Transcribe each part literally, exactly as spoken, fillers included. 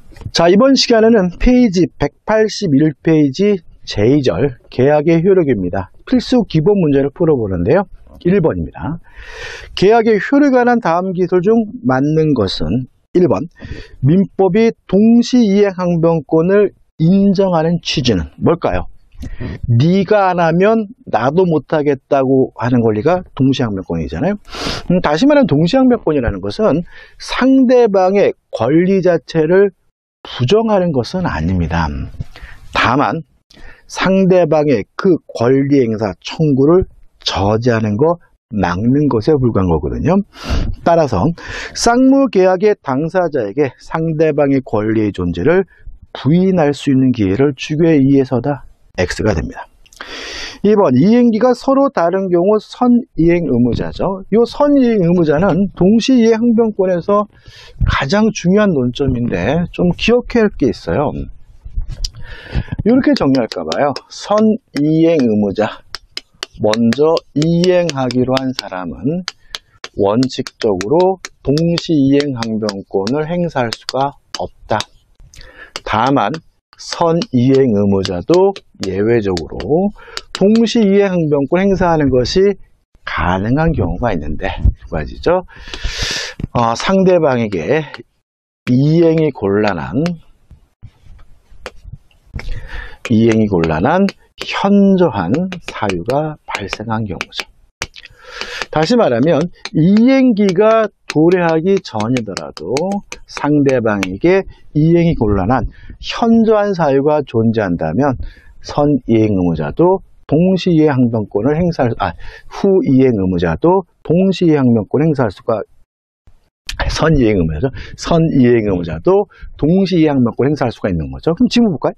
자, 이번 시간에는 페이지 백팔십일 페이지 제이 절 계약의 효력입니다. 필수 기본 문제를 풀어보는데요. 일 번입니다. 계약의 효력에 관한 다음 기술 중 맞는 것은 일 번 민법이 동시이행항변권을 인정하는 취지는 뭘까요? 네가 안 하면 나도 못하겠다고 하는 권리가 동시항변권이잖아요. 음, 다시 말하면 동시항변권이라는 것은 상대방의 권리 자체를 부정하는 것은 아닙니다. 다만 상대방의 그 권리 행사 청구를 저지하는 거, 막는 것에 불과한 거거든요. 따라서 쌍무계약의 당사자에게 상대방의 권리의 존재를 부인할 수 있는 기회를 주게 이해서다 X가 됩니다. 이 번 이행기가 서로 다른 경우 선이행 의무자죠. 이 선이행 의무자는 동시이행항변권에서 가장 중요한 논점인데 좀 기억해야 할 게 있어요. 이렇게 정리할까 봐요. 선이행 의무자, 먼저 이행하기로 한 사람은 원칙적으로 동시이행항변권을 행사할 수가 없다. 다만 선이행 의무자도 예외적으로 동시이행항변권 행사하는 것이 가능한 경우가 있는데 두 가지죠. 어, 상대방에게 이행이 곤란한 이행이 곤란한 현저한 사유가 발생한 경우죠. 다시 말하면 이행기가 도래하기 전이더라도 상대방에게 이행이 곤란한 현저한 사유가 존재한다면 선이행 의무자도 동시이행항변권을 행사할 아 후이행 의무자도 동시이행항변권 행사할 수가 선이행 의무자죠. 선이행 의무자도 동시이행항변권 행사할 수가 있는 거죠. 그럼 지금 볼까요?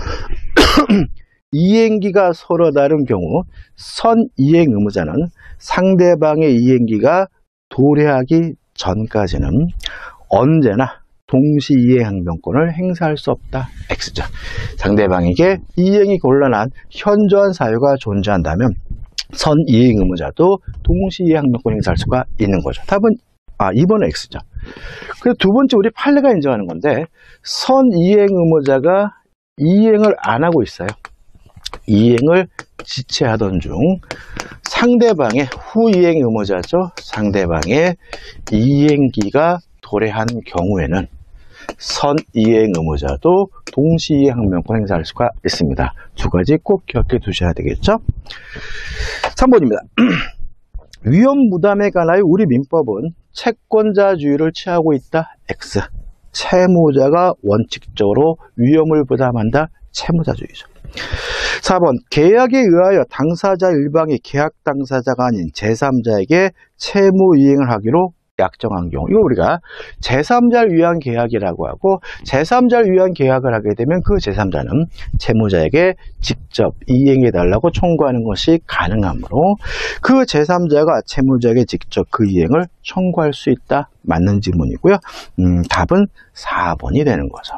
이행기가 서로 다른 경우 선이행 의무자는 상대방의 이행기가 도래하기 전까지는 언제나 동시이행항변권을 행사할 수 없다. X죠. 상대방에게 이행이 곤란한 현저한 사유가 존재한다면 선이행 의무자도 동시이행항변권 행사할 수가 있는 거죠. 답은 아, 이 번은 X죠. 그래서 두 번째 우리 판례가 인정하는 건데 선이행 의무자가 이행을 안 하고 있어요. 이행을 지체하던 중 상대방의 후이행 의무자죠. 상대방의 이행기가 도래한 경우에는 선이행 의무자도 동시이행항변권 행사할 수가 있습니다. 두 가지 꼭 기억해 두셔야 되겠죠. 삼 번입니다. 위험무담에 관하여 우리 민법은 채권자주의를 취하고 있다. X. 채무자가 원칙적으로 위험을 부담한다. 채무자주의죠. 사 번 계약에 의하여 당사자 일방이 계약 당사자가 아닌 제삼자에게 채무 이행을 하기로 약정한 경우, 이거 우리가 제삼자를 위한 계약이라고 하고 제삼자를 위한 계약을 하게 되면 그 제삼자는 채무자에게 직접 이행해 달라고 청구하는 것이 가능하므로 그 제삼자가 채무자에게 직접 그 이행을 청구할 수 있다. 맞는 질문이고요. 음, 답은 사 번이 되는 거죠.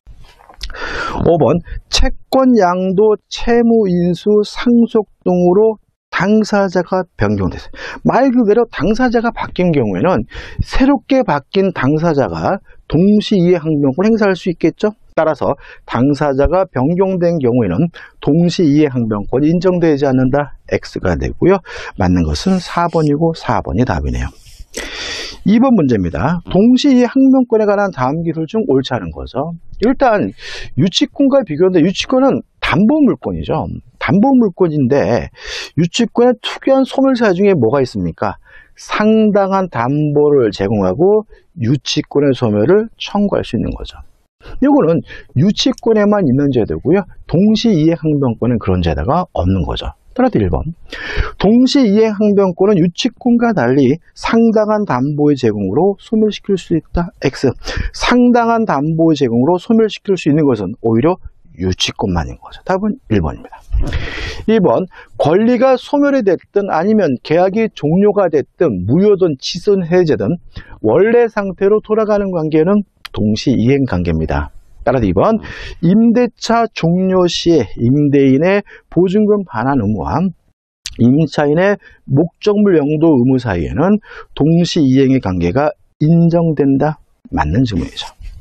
오 번 채권 양도 채무 인수 상속 등으로 당사자가 변경됐어요. 말 그대로 당사자가 바뀐 경우에는 새롭게 바뀐 당사자가 동시이행항변권 행사할 수 있겠죠. 따라서 당사자가 변경된 경우에는 동시이행항변권이 인정되지 않는다. X가 되고요. 맞는 것은 사 번이고 사 번이 답이네요. 이 번 문제입니다. 동시이행항변권에 관한 다음 기술 중 옳지 않은 거죠. 일단 유치권과 비교하는데 유치권은 담보물권이죠. 담보물권인데 유치권의 특유한 소멸사 중에 뭐가 있습니까? 상당한 담보를 제공하고 유치권의 소멸을 청구할 수 있는 거죠. 이거는 유치권에만 있는 제도고요. 동시이행항변권은 그런 제도가 없는 거죠. 따라서 일 번 동시이행항변권은 유치권과 달리 상당한 담보의 제공으로 소멸시킬 수 있다. X. 상당한 담보의 제공으로 소멸시킬 수 있는 것은 오히려 유치권만인 거죠. 답은 일 번입니다. 이 번 권리가 소멸이 됐든 아니면 계약이 종료가 됐든 무효든 취소든 해제든 원래 상태로 돌아가는 관계는 동시이행 관계입니다. 따라서 이 번 임대차 종료 시에 임대인의 보증금 반환 의무와 임차인의 목적물 영도 의무 사이에는 동시이행의 관계가 인정된다. 맞는 질문이죠.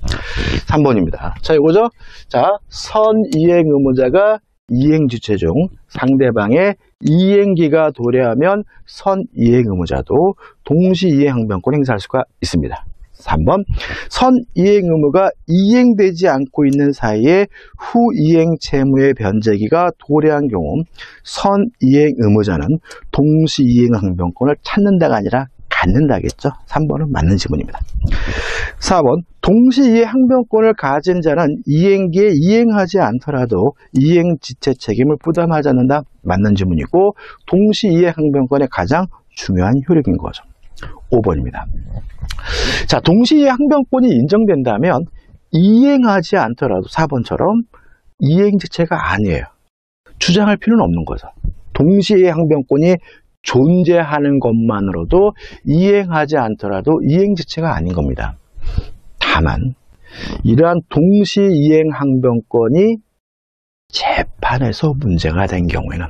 삼 번입니다. 자, 이거죠? 자, 선이행 의무자가 이행주체 중 상대방의 이행기가 도래하면 선이행 의무자도 동시 이행 항변권을 행사할 수가 있습니다. 삼 번, 선이행 의무가 이행되지 않고 있는 사이에 후이행 채무의 변제기가 도래한 경우 선이행 의무자는 동시 이행 항변권을 찾는다가 아니라 갖는다겠죠. 삼 번은 맞는 지문입니다. 사 번, 동시이행 항변권을 가진 자는 이행기에 이행하지 않더라도 이행 지체 책임을 부담하지 않는다. 맞는 지문이고 동시이행 항변권의 가장 중요한 효력인 거죠. 오 번입니다. 자, 동시이행 항변권이 인정된다면 이행하지 않더라도 사 번처럼 이행 지체가 아니에요. 주장할 필요는 없는 거죠. 동시이행 항변권이 존재하는 것만으로도 이행하지 않더라도 이행지체가 아닌 겁니다. 다만 이러한 동시이행 항변권이 재판에서 문제가 된 경우에는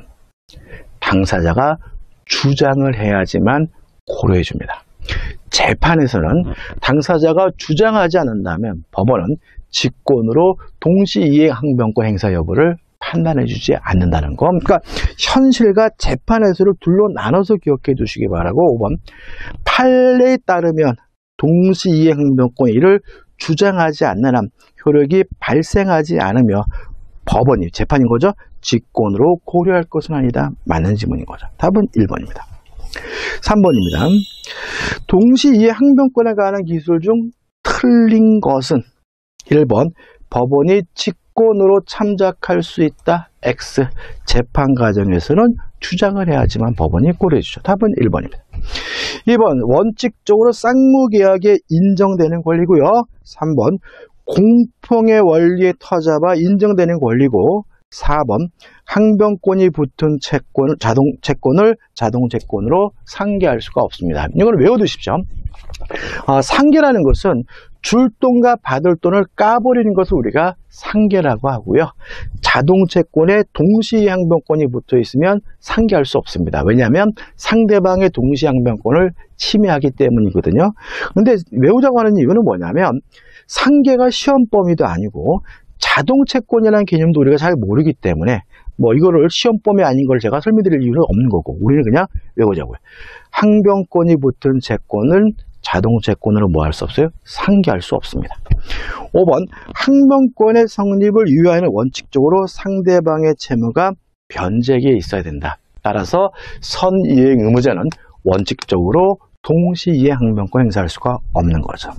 당사자가 주장을 해야지만 고려해 줍니다. 재판에서는 당사자가 주장하지 않는다면 법원은 직권으로 동시이행 항변권 행사 여부를 판단해 주지 않는다는 거. 그러니까 현실과 재판에서를 둘로 나눠서 기억해 두시기 바라고. 오 번, 판례에 따르면 동시이행 항변권 이를 주장하지 않는 한 효력이 발생하지 않으며 법원이 재판인 거죠. 직권으로 고려할 것은 아니다. 맞는 지문인 거죠. 답은 일 번입니다. 삼 번입니다. 동시이행 항변권에 관한 기술 중 틀린 것은 일 번, 법원이 직권으로 참작할 수 있다. X. 재판 과정에서는 주장을 해야지만 법원이 고려해 주죠. 답은 일 번입니다. 이 번, 원칙적으로 쌍무계약에 인정되는 권리고요. 삼 번, 공평의 원리에 터잡아 인정되는 권리고, 사 번, 항변권이 붙은 채권을 자동 채권을 자동 채권으로 상계할 수가 없습니다. 이걸 외워두십시오. 어, 상계라는 것은 줄 돈과 받을 돈을 까버리는 것을 우리가 상계라고 하고요. 자동 채권에 동시 항변권이 붙어 있으면 상계할 수 없습니다. 왜냐하면 상대방의 동시 항변권을 침해하기 때문이거든요. 그런데 외우자고 하는 이유는 뭐냐면 상계가 시험 범위도 아니고 자동 채권이라는 개념도 우리가 잘 모르기 때문에 뭐 이거를 시험 범위 아닌 걸 제가 설명드릴 이유는 없는 거고 우리는 그냥 외우자고요. 항변권이 붙은 채권은 자동 채권으로 뭐 할 수 없어요? 상계할 수 없습니다. 오 번, 항변권의 성립을 유효하는 원칙적으로 상대방의 채무가 변제기에 있어야 된다. 따라서 선이행 의무자는 원칙적으로 동시이행 항변권 행사할 수가 없는 거죠.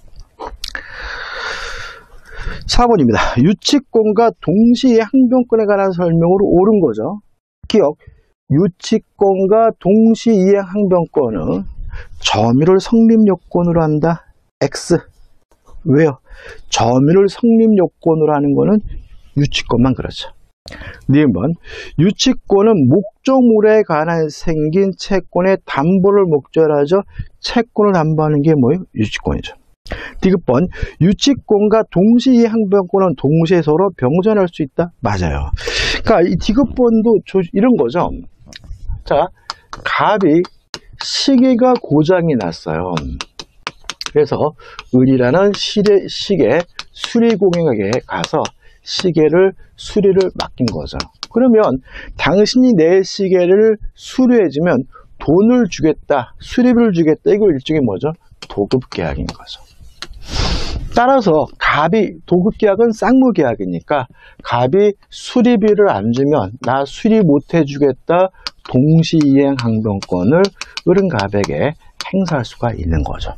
사 번입니다. 유치권과 동시이행 항변권에 관한 설명으로 옳은 거죠. 기억, 유치권과 동시이행 항변권은 점유를 성립 요건으로 한다. X. 왜요? 점유를 성립 요건으로 하는 거는 유치권만 그렇죠. 네 번, 유치권은 목적물에 관한 생긴 채권의 담보를 목적으로 하죠. 채권을 담보하는 게 뭐예요? 유치권이죠. 디귿번, 유치권과 동시이행 항변권은 동시에 서로 병존할 수 있다? 맞아요. 그러니까 이 디귿번도 이런 거죠. 자, 갑이 시계가 고장이 났어요. 그래서 을이라는 시계, 시계 수리공예가게에 가서 시계를 수리를 맡긴 거죠. 그러면 당신이 내 시계를 수리해주면 돈을 주겠다, 수리비를 주겠다. 이거 일종의 뭐죠? 도급계약인 거죠. 따라서 갑이, 도급계약은 쌍무계약이니까 갑이 수리비를 안 주면 나 수리 못 해주겠다, 동시이행 항변권을 을은 갑에게 행사할 수가 있는 거죠.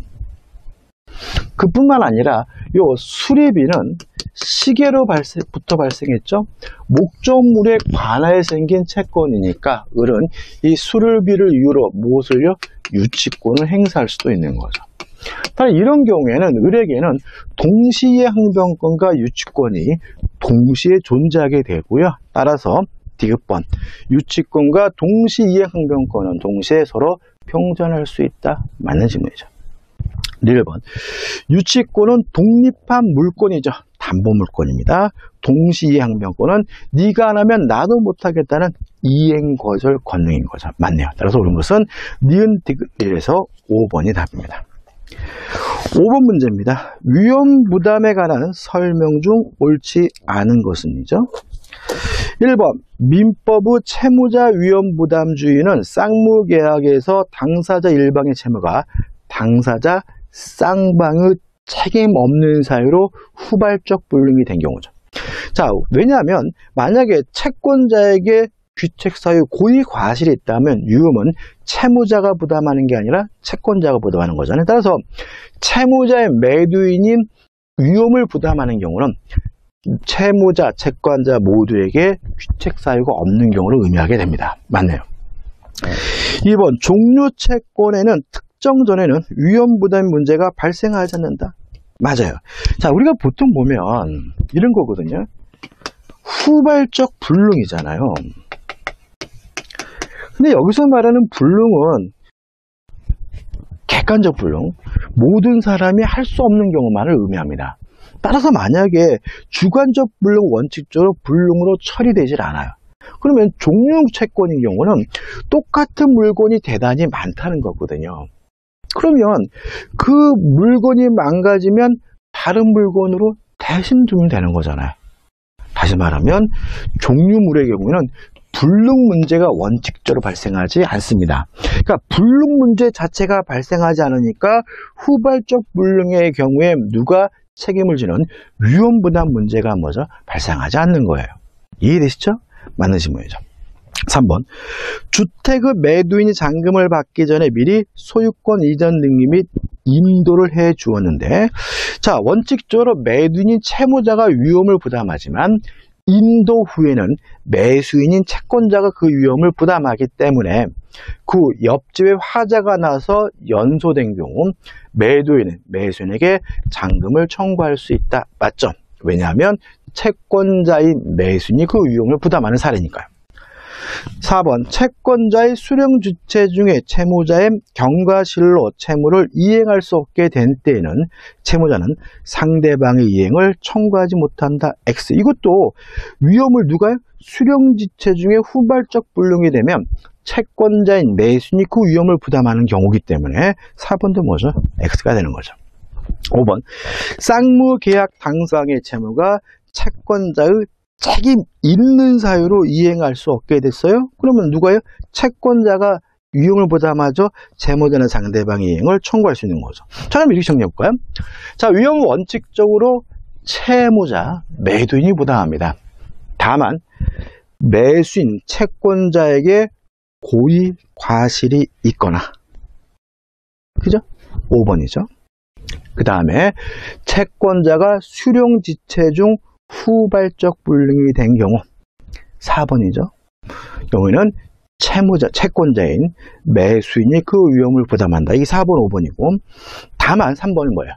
그뿐만 아니라 요 수리비는 시계로 발생부터 발생했죠. 목적물에 관하여 생긴 채권이니까 을은 이 수리비를 이유로 무엇을요? 유치권을 행사할 수도 있는 거죠. 따라 이런 경우에는 을에게는 동시이행 항변권과 유치권이 동시에 존재하게 되고요. 따라서 디귿번, 유치권과 동시이행 항변권은 동시에 서로 평존할 수 있다. 맞는 질문이죠. 일 번, 유치권은 독립한 물권이죠. 담보물권입니다. 동시이행 항변권은 네가 안 하면 나도 못하겠다는 이행거절 권능인 거죠. 맞네요. 따라서 옳은 것은 니은 디귿 일에서 오 번이 답입니다. 오 번 문제입니다. 위험부담에 관한 설명 중 옳지 않은 것은이죠. 일 번 민법의 채무자 위험부담주의는 쌍무계약에서 당사자 일방의 채무가 당사자 쌍방의 책임 없는 사유로 후발적 불능이 된 경우죠. 자, 왜냐하면 만약에 채권자에게 귀책 사유 고의 과실이 있다면 위험은 채무자가 부담하는 게 아니라 채권자가 부담하는 거잖아요. 따라서 채무자의 매도인인 위험을 부담하는 경우는 채무자, 채권자 모두에게 귀책 사유가 없는 경우를 의미하게 됩니다. 맞네요. 이 번 종료 채권에는 특정 전에는 위험 부담 문제가 발생하지 않는다. 맞아요. 자, 우리가 보통 보면 이런 거거든요. 후발적 불능이잖아요. 근데 여기서 말하는 불능은 객관적 불능, 모든 사람이 할 수 없는 경우만을 의미합니다. 따라서 만약에 주관적 불능 원칙적으로 불능으로 처리되질 않아요. 그러면 종료 채권인 경우는 똑같은 물건이 대단히 많다는 거거든요. 그러면 그 물건이 망가지면 다른 물건으로 대신 두면 되는 거잖아요. 다시 말하면 종류물의 경우는 불능 문제가 원칙적으로 발생하지 않습니다. 그러니까 불능 문제 자체가 발생하지 않으니까 후발적 불능의 경우에 누가 책임을 지는 위험부담 문제가 뭐죠? 발생하지 않는 거예요. 이해되시죠? 맞는 질문이죠. 삼 번 주택의 매도인이 잔금을 받기 전에 미리 소유권 이전 등기 및 인도를 해 주었는데, 자, 원칙적으로 매도인인 채무자가 위험을 부담하지만 인도 후에는 매수인인 채권자가 그 위험을 부담하기 때문에 그 옆집에 화재가 나서 연소된 경우 매도인은 매수인에게 잔금을 청구할 수 있다. 맞죠? 왜냐하면 채권자인 매수인이 그 위험을 부담하는 사례니까요. 사 번 채권자의 수령주체 중에 채무자의 경과실로 채무를 이행할 수 없게 된 때에는 채무자는 상대방의 이행을 청구하지 못한다. X. 이것도 위험을 누가요? 수령지체 중에 후발적 불능이 되면 채권자인 매수인이 그 위험을 부담하는 경우이기 때문에 사 번도 뭐죠? X가 되는 거죠. 오 번 쌍무계약 당사방의 채무가 채권자의 책임 있는 사유로 이행할 수 없게 됐어요. 그러면 누가요? 채권자가 위험을 부담하죠. 채무자는 상대방의 이행을 청구할 수 있는 거죠. 자, 그럼 이렇게 정리해볼까요? 자, 위험은 원칙적으로 채무자, 매도인이 부담합니다. 다만 매수인, 채권자에게 고의 과실이 있거나, 그죠? 오 번이죠. 그 다음에 채권자가 수령지체 중 후발적 불능이 된 경우 사 번이죠. 경우에는 채무자, 채권자인 매수인이 그 위험을 부담한다. 이게 사 번, 오 번이고, 다만 삼 번은 뭐예요?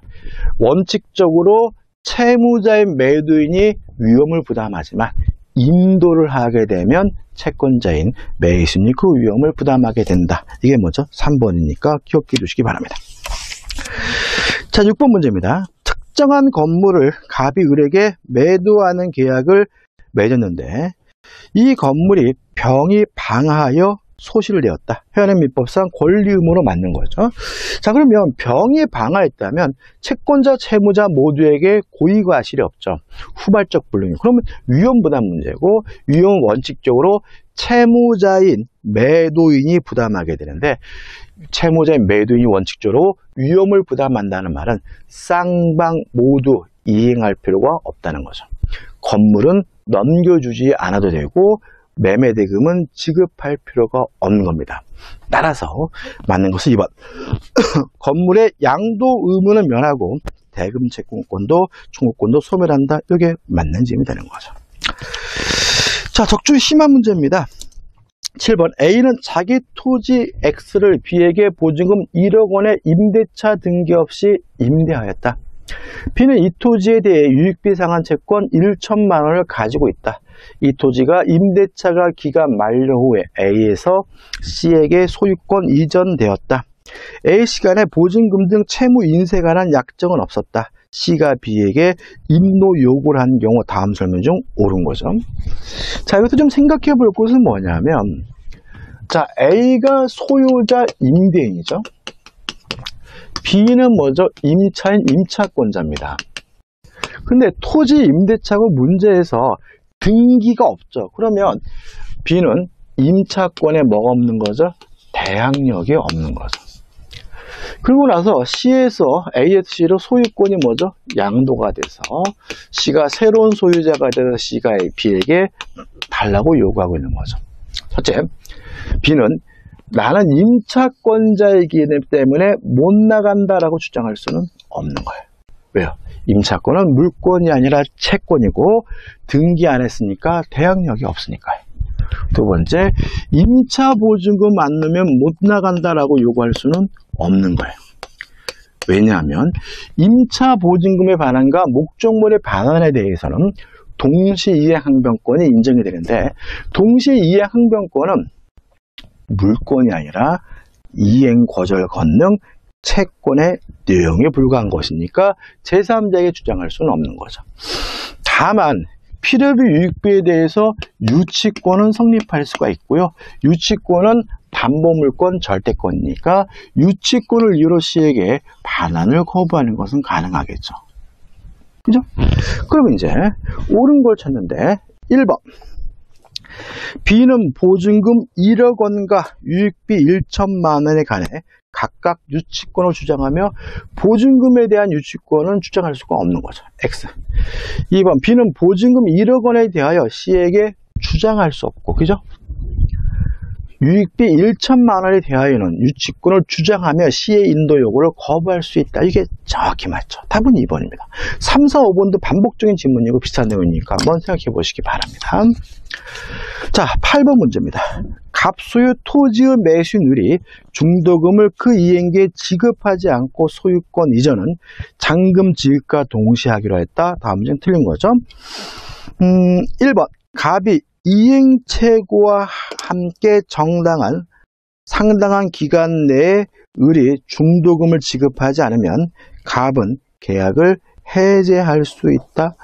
원칙적으로 채무자인 매도인이 위험을 부담하지만 인도를 하게 되면 채권자인 매수인이 그 위험을 부담하게 된다. 이게 뭐죠? 삼 번이니까 기억해 두시기 바랍니다. 자, 육 번 문제입니다. 특정한 건물을 갑이 을에게 매도하는 계약을 맺었는데 이 건물이 병이 방하여 소실을 내었다. 회원의 민법상 권리 의무로 맞는 거죠. 자, 그러면 병이 방하했다면 채권자, 채무자 모두에게 고의 과실이 없죠. 후발적 불능이고, 그러면 위험 부담 문제고, 위험은 원칙적으로 채무자인 매도인이 부담하게 되는데, 채무자인 매도인이 원칙적으로 위험을 부담한다는 말은 쌍방 모두 이행할 필요가 없다는 거죠. 건물은 넘겨주지 않아도 되고 매매대금은 지급할 필요가 없는 겁니다. 따라서 맞는 것은 이 번 건물의 양도 의무는 면하고 대금 채권권도 청구권도 소멸한다. 이게 맞는 질문이 되는 거죠. 자, 적중이 심한 문제입니다. 칠 번 A는 자기 토지 X를 B에게 보증금 일억 원의 임대차 등기 없이 임대하였다. B는 이 토지에 대해 유익비 상환 채권 천만 원을 가지고 있다. 이 토지가 임대차가 기간 만료 후에 A에서 C에게 소유권 이전되었다. A 시간에 보증금 등 채무 인세에 관한 약정은 없었다. C가 B에게 임노 요구를 한 경우 다음 설명 중 옳은 거죠. 자, 이것도 좀 생각해 볼 것은 뭐냐면, 자, A가 소유자 임대인이죠. B는 뭐죠? 임차인 임차권자입니다. 근데 토지 임대차고 문제에서 등기가 없죠. 그러면 B는 임차권에 뭐가 없는 거죠? 대항력이 없는 거죠. 그리고 나서 C에서 A에서 C로 소유권이 뭐죠? 양도가 돼서 C가 새로운 소유자가 돼서 C가 B에게 달라고 요구하고 있는 거죠. 첫째, B는 나는 임차권자이기 때문에 못 나간다라고 주장할 수는 없는 거예요. 왜요? 임차권은 물권이 아니라 채권이고 등기 안 했으니까 대항력이 없으니까요. 두 번째, 임차보증금 안 넣으면 못 나간다라고 요구할 수는 없는 거예요. 왜냐하면 임차보증금의 반환과 목적물의 반환에 대해서는 동시이행항변권이 인정이 되는데 동시이행항변권은 물권이 아니라 이행거절 권능 채권의 내용에 불과한 것이니까 제삼자에게 주장할 수는 없는 거죠. 다만 필요비 유익비에 대해서 유치권은 성립할 수가 있고요. 유치권은 담보물권 절대권이니까 유치권을 이유로 C에게 반환을 거부하는 것은 가능하겠죠. 그죠? 그럼 이제 옳은 걸 찾는데 일 번 B는 보증금 일억 원과 유익비 천만 원에 관해 각각 유치권을 주장하며 보증금에 대한 유치권은 주장할 수가 없는 거죠. X. 이 번 B는 보증금 일억 원에 대하여 C에게 주장할 수 없고, 그죠? 유익비 천만 원에 대하여는 유치권을 주장하며 C의 인도 요구를 거부할 수 있다. 이게 정확히 맞죠. 답은 이 번입니다. 삼, 사, 오 번도 반복적인 질문이고 비슷한 내용이니까 한번 생각해 보시기 바랍니다. 자, 팔 번 문제입니다. 갑소유 토지의 매수인율이 중도금을 그 이행기에 지급하지 않고 소유권 이전은 잔금 지급과 동시에 하기로 했다. 다음 문제는 틀린 거죠. 음, 일 번 갑이 이행채고와 함께 정당한 상당한 기간 내에 을이 중도금을 지급하지 않으면 갑은 계약을 해제할 수 있다.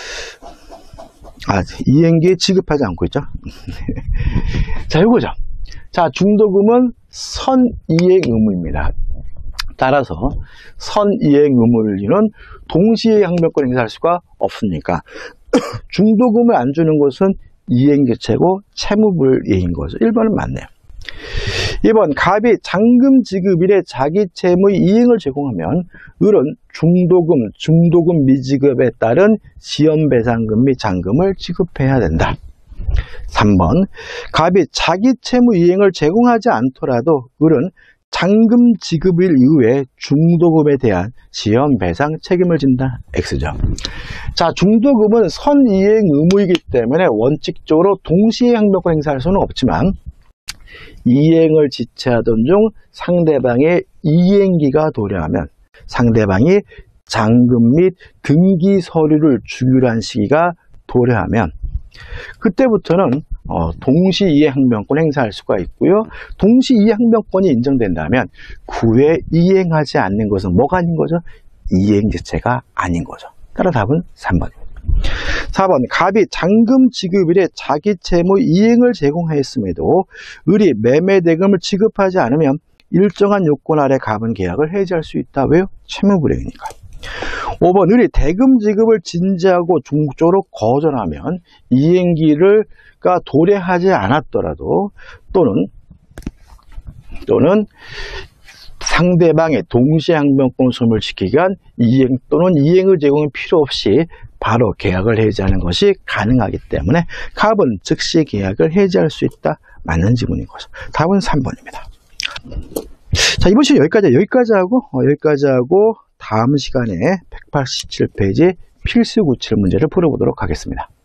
아, 이행기에 지급하지 않고 있죠. 자, 이거죠. 자, 중도금은 선이행 의무입니다. 따라서 선이행 의무는 동시에 항변권 행사할 수가 없으니까 중도금을 안 주는 것은 이행계채고 채무불이행인 거죠. 일 번은 맞네요. 이 번 갑이 잔금 지급일에 자기 채무의 이행을 제공하면 을은 중도금, 중도금 미지급에 따른 지연배상금 및 잔금을 지급해야 된다. 삼 번 갑이 자기 채무 이행을 제공하지 않더라도 을은 잔금 지급일 이후에 중도금에 대한 지연배상 책임을 진다. X죠. 자, 중도금은 선이행 의무이기 때문에 원칙적으로 동시에 항변권 행사할 수는 없지만 이행을 지체하던 중 상대방의 이행기가 도래하면 상대방이 잔금 및 등기 서류를 주기로 한 시기가 도래하면 그때부터는 어, 동시이행항변권 행사할 수가 있고요. 동시이행항변권이 인정된다면 구에 이행하지 않는 것은 뭐가 아닌 거죠? 이행 자체가 아닌 거죠. 따라 답은 삼 번입니다. 사 번 갑이 잔금 지급일에 자기 채무 이행을 제공하였음에도 을이 매매대금을 지급하지 않으면 일정한 요건 아래 갑은 계약을 해지할 수 있다. 왜요? 채무불이행이니까. 오 번 을이 대금 지급을 진지하고 중국적으로 거절하면 이행기를 가 도래하지 않았더라도 또는 또는 상대방의 동시에 항변권 소임을 지키기 위한 이행 또는 이행의 제공이 필요 없이 바로 계약을 해지하는 것이 가능하기 때문에 갑은 즉시 계약을 해지할 수 있다. 맞는 지문인 거죠. 답은 삼 번입니다. 자, 이번 시간 여기까지 여기까지 하고 어, 여기까지 하고 다음 시간에 백팔십칠 페이지 필수 구칠 문제를 풀어보도록 하겠습니다.